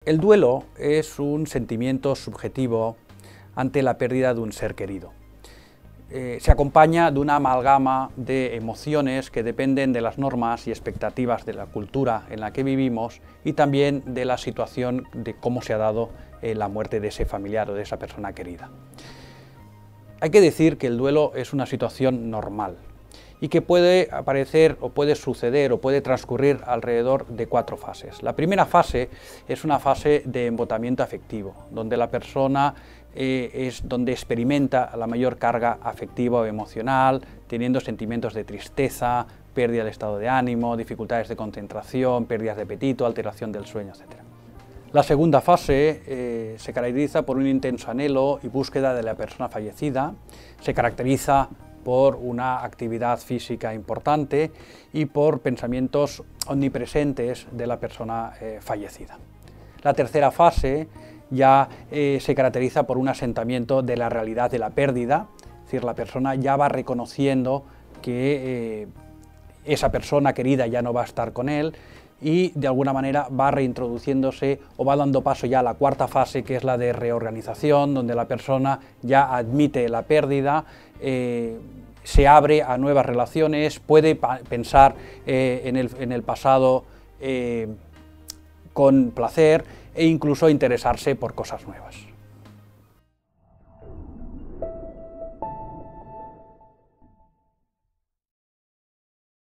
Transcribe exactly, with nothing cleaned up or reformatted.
El duelo es un sentimiento subjetivo ante la pérdida de un ser querido. Eh, se acompaña de una amalgama de emociones que dependen de las normas y expectativas de la cultura en la que vivimos y también de la situación de cómo se ha dado eh, la muerte de ese familiar o de esa persona querida. Hay que decir que el duelo es una situación normal y que puede aparecer o puede suceder o puede transcurrir alrededor de cuatro fases. La primera fase es una fase de embotamiento afectivo, donde la persona eh, es donde experimenta la mayor carga afectiva o emocional, teniendo sentimientos de tristeza, pérdida del estado de ánimo, dificultades de concentración, pérdidas de apetito, alteración del sueño, etcétera. La segunda fase eh, se caracteriza por un intenso anhelo y búsqueda de la persona fallecida, se caracteriza por una actividad física importante y por pensamientos omnipresentes de la persona eh, fallecida. La tercera fase ya eh, se caracteriza por un asentamiento de la realidad de la pérdida, es decir, la persona ya va reconociendo que eh, esa persona querida ya no va a estar con él y de alguna manera va reintroduciéndose o va dando paso ya a la cuarta fase, que es la de reorganización, donde la persona ya admite la pérdida, eh, se abre a nuevas relaciones, puede pensar eh, en, el, en el pasado eh, con placer e incluso interesarse por cosas nuevas.